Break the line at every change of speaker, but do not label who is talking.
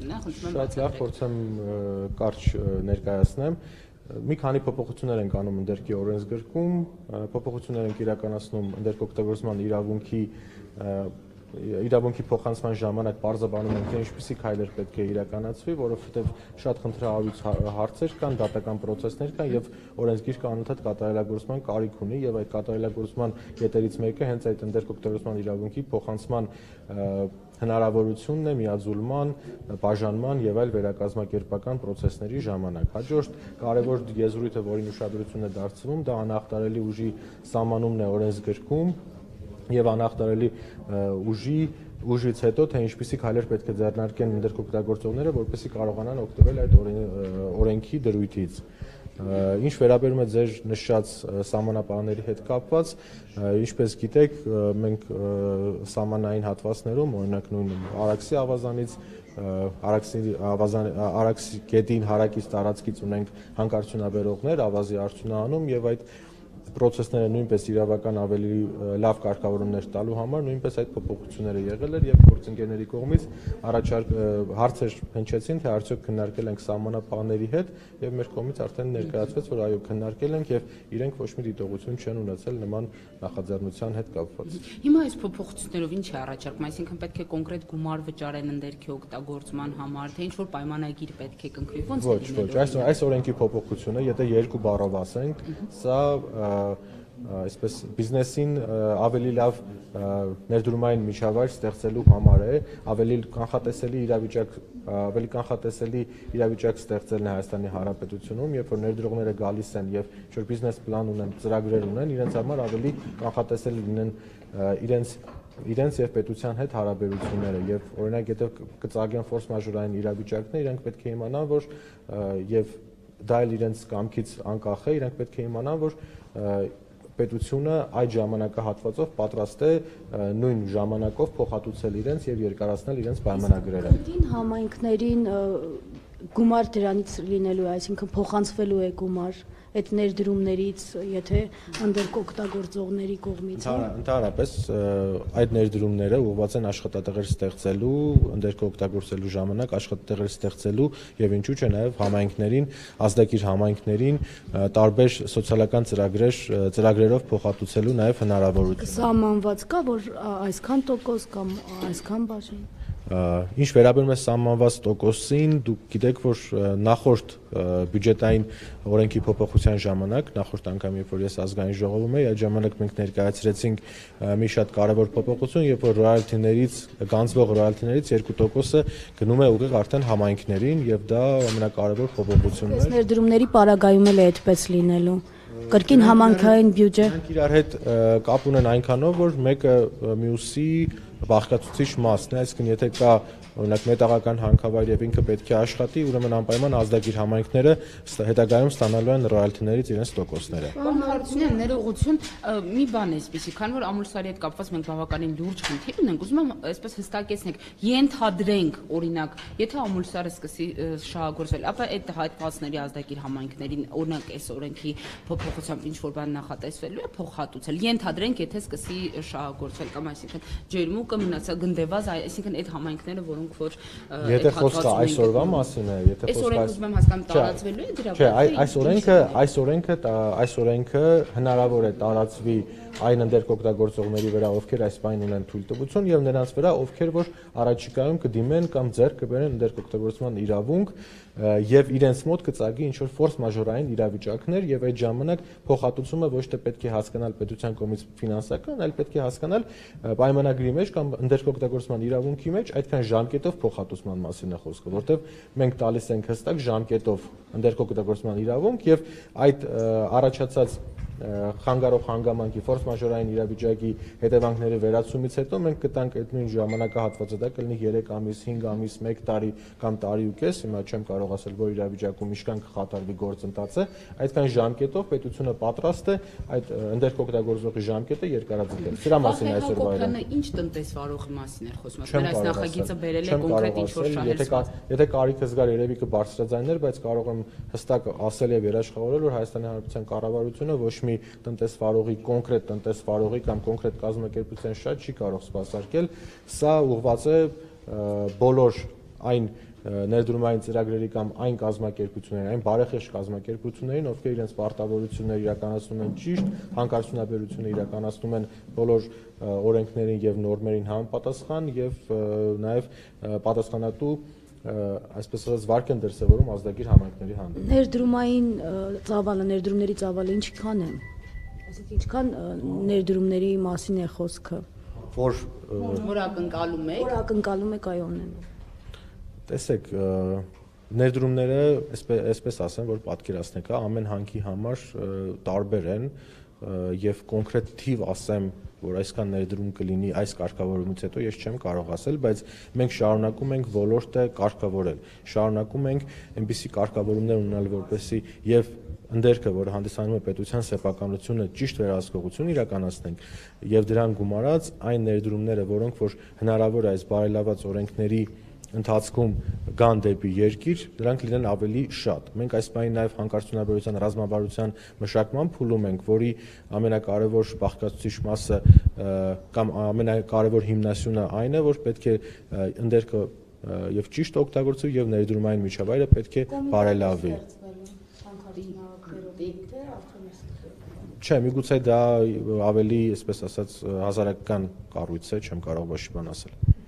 փոփոխությունն է, խնդրում եմ
Շատ լավ, փորձեմ կարճ ներկայացնեմ։ Մի քանի փոփոխություններ ենք անում ընդերքի օրենսգրքում, փոփոխություններ ենք իրականացնում ընդերք օգտագործման իրավունքի փոխանցման ժամանակ պարզաբանում ենք, թե ինչպիսի քայլեր պետք է իրականացվի, որովհետև շատ խնդրահարույց հարցեր կան, դատական պրոցեսներ կան եւ օրենսգիրքը անընդհատ կատարելագործման կարիք ունի եւ այդ կատարելագործման կետերից մեկը հենց այդ ընդերք օգտագործման իրավունքի փոխանցման հնարավորությունն է միաձուլման, բաժանման եւ այլ վերակազմակերպական պրոցեսների ժամանակ։ Հաջորդ կարևոր եզրույթը, որին ուշադրություն է դարձվում, դա անախտարելի ուժի սահմանումն է օրենսգրքում եւ անախտարելի ուժից հետո թե ինչպիսի քայլեր պետք է ձեռնարկեն ընդերք օգտագործողները, որպեսզի կարողանան օգտվել այդ օրենքի դրույթից։ Ինչ վերաբերում է ձեր նշած սահմանապահների հետ կապված, ինչպես գիտեք, մենք սահմանային հատվածներում, օրինակ նույն Արաքսի ավազանից, Արաքսի գետին հարակից տարածքից ունենք հանքարդյունաբերողներ, ավազի արդյունահանում եւ այդ պրոցեսները նույնպես իրավական ավելի լավ կարգավորումներ տալու համար նույնպես այդ փոփոխությունները եղել էր եւ գործընկերների կողմից հարցեր հնչեցին, թե արդյոք քննարկել ենք սահմանապահների հետ եւ մեր կողմից արդեն ներկայացվեց, որ այո քննարկել ենք եւ իրենք ոչ մի դիտողություն չեն ունեցել նման նախաձեռնության հետ կապված։
Հիմա այս փոփոխություններով ինչ է առաջարկում, այսինքն պետք է կոնկրետ գումար վճարեն ընդերքի օգտագործման համար, թե ինչ որ պայմանագիր պետք է կնքվի, ոնց է լինելու։
Ոչ, այս օրենքի փոփոխությունը, եթե երկու բառով ասենք, սա այսպես բիզնեսին ավելի լավ ներդրումային միջավայր ստեղծելու համար է, ավելի կանխատեսելի իրավիճակ ստեղծելն է Հայաստանի Հանրապետությունում, երբ որ ներդրողները գալիս են եւ ինչ-որ բիզնես պլան ունեն, ծրագրեր ունեն, իրենց համար ավելի կանխատեսելի լինեն իրենց եւ պետության հետ հարաբերությունները եւ օրինակ եթե կծագեն ֆորս մաժորային իրավիճակներ, իրենք պետք է իմանան, որ եւ դա էլ իրենց կամքից անկախ է, իրենք պետք է իմանան, որ պետությունը այդ ժամանակահատվածով պատրաստ է նույն ժամանակով փոխհատուցել իրենց եւ երկարացնել իրենց պայմանագրերը։
Համայնքներին գումար դրանից լինելու է, այսինքն փոխանցվելու է գումար այդ ներդրումներից, եթե ընդերք օգտագործողների կողմից։
Ընդհանրապես այդ ներդրումները ուղղված են աշխատատեղեր ստեղծելու, ընդերք օգտագործելու ժամանակ աշխատատեղեր ստեղծելու եւ ինչու՞ չէ նաեւ համայնքներին, ազդագիր համայնքներին տարբեր սոցիալական ծրագրերով փոխհատուցելու նաեւ հնարավորություն։
Սահմանված կա, որ այսքան տոկոս կամ այսքան բաժին։
Ինչ վերաբերում է սահմանված տոկոսին, դուք գիտեք, որ նախորդ բյուջետային օրենքի փոփոխության ժամանակ, նախորդ անգամ երբ որ ես ազգային ժողովում էի, այդ ժամանակ մենք ներկայացրեցինք մի շատ կարևոր փոփոխություն, երբ որ ռոյալթիներից, գանձվող ռոյալթիներից 2%-ը գնում է ուղիղ արդեն համայնքներին եւ դա ամենակարևոր փոփոխությունն է։
Ներդրումների պարագայում էլ է այդպես լինելու։ Կրկին համանքային բյուջե։
Նրանք իրար հետ կապ ունեն այնքանով, որ մեկը մյուսի բաղկացուցիչ մասն է, այսինքն եթե կա օրինակ մետաղական հանքավայր եւ ինքը պետք է աշխատի, ուրեմն անպայման ազդագիր համայնքները հետագայում ստանալու են ռոյալթիներից իրենց տոկոսները։
Պարոն Հարությունյան, ներողություն, մի բան է այսպեսի, քանի որ Ամուլսարի հետ կապված մենք բավականին լուրջ խնդիր ունենք, ուզում եմ այսպես հստակեցնենք, ենթադրենք, օրինակ, եթե Ամուլսարը սկսի շահագործվել, ապա այդ հատվածների ազդագիր համայնքներին, օրինակ, այս օրենքի փոփոխությամբ ինչ որ բան նախատեսվելու է փոխհատուցել։ Ենթադրենք, եթե սկսի շահագործվել կամ այսինքն ջերմուկը մնացա գնդեվազ, այսինքն այդ համայնքները, որոնք որ
եթե խոսքը այսօրվա մասին է, եթե խոսքը
ուզում եմ հասկանալ տարածվելու է դրա
Չէ, այս օրենքը հնարավոր է տարածվի այն ընդերք օգտագործողների վրա, ովքեր այս բանին ունեն թույլտվություն եւ նրանց վրա, ովքեր որ առաջիկայում կդիմեն կամ ձեռք կբերեն ընդերք օգտագործման իրավունք եւ իրենց մոտ կծագի ինչ որ ֆորս մաժորային իրավիճակներ եւ այդ ժամանակ փոխհատուցումը ոչ թե պետք է հասկանալ պետության կողմից ֆինանսական, այլ պետք է հասկանալ պայմանագրի մեջ կամ ընդերք օգտագործման իրավունքի մեջ այդքան ժամկետով փոխհատուցման մասին է խոսքը, որտեղ մենք տալիս ենք հստակ ժամկետով ընդերք օգտագործման իրավունք եւ այդ առաջացած խանգարող հանգամանքի ֆորս մաժորային իրավիճակի հետևանքների վերացումից հետո մենք կտանք այդ նույն ժամանակահատվածը, դա կլինի 3 ամիս, 5 ամիս, 1 տարի կամ տարի ու կես, հիմա չեմ կարող ասել որ իրավիճակում ինչքան կխաթարվի գործընթացը, այդքան ժամկետով պետությունը պատրաստ է այդ ընդերք օգտագործողի ժամկետը երկարաձգել։ Սրա մասին այսօր վայրում։
Ինչ տնտեսվարողի մասին էր խոսում, դեռ այս նախագիծը բերել է կոնկրետ ինչ որ շահեր։
Եթե կարիքը զգար երևի կբարձրաձայներ, բայց կարող եմ հստակ ասել եւ երաշխավորել, որ Հայաստանի Հանրապետության կառավարությունը ոչ մի տնտեսվարողի, կոնկրետ տնտեսվարողի կամ կոնկրետ կազմակերպության շատ չի կարող սպասարկել, սա ուղղված է բոլոր այն ներդրումային ծրագրերի կամ այն կազմակերպություններին, այն բարեխիղճ կազմակերպություններին, ովքեր իրենց պարտավորությունները իրականացնում են ճիշտ, հանքարդյունաբերությունը իրականացնում են բոլոր օրենքներին եւ նորմերին համապատասխան եւ նաեւ պատասխանատու այսպես ասած վարք են դրսևորում ազդագիր համայնքների հանդեպ։
Ներդրումային ծավալը, ներդրումների ծավալը ինչքան է։ Այսինքն ինչքան ներդրումների մասին է խոսքը։
Որ ակնկալում եք։
Որ ակնկալում եք այո ունենալ։
Տեսեք, ներդրումները, այսպես ասեմ, որ պատկերացնեք, ամեն հանքի համար տարբեր են եւ կոնկրետ թիվ ասեմ, որ այսքան ներդրում կլինի այս կարգավորումից հետո ես չեմ կարող ասել, բայց մենք շարունակում ենք ոլորտը կարգավորել։ Շարունակում ենք այնպիսի կարգավորումներ ունենալ, որպեսզի եւ ընդերքը, որը հանդիսանում է պետության սեփականությունը, ճիշտ վերահսկողություն իրականացնենք եւ դրան գումարած այն ներդրումները, որոնք որ հնարավոր է այս բարելաված օրենքների ընթացքում գան դեպի երկիր, դրանք լինեն ավելի շատ։ Մենք այս բանի նաև հանքարդյունաբերության ռազմավարության մշակման փուլում ենք, որի ամենակարևոր բաղկացուցիչ մասը կամ ամենակարևոր հիմնասյունը այն է, որ պետք է ընդերքը եւ ճիշտ օգտագործվի եւ ներդրումային միջավայրը պետք է բարելավի։ Չէ, միգուցե դա ավելի, այսպես ասած, հազարական կառույց է, չեմ կարող ոչ մի բան ասել։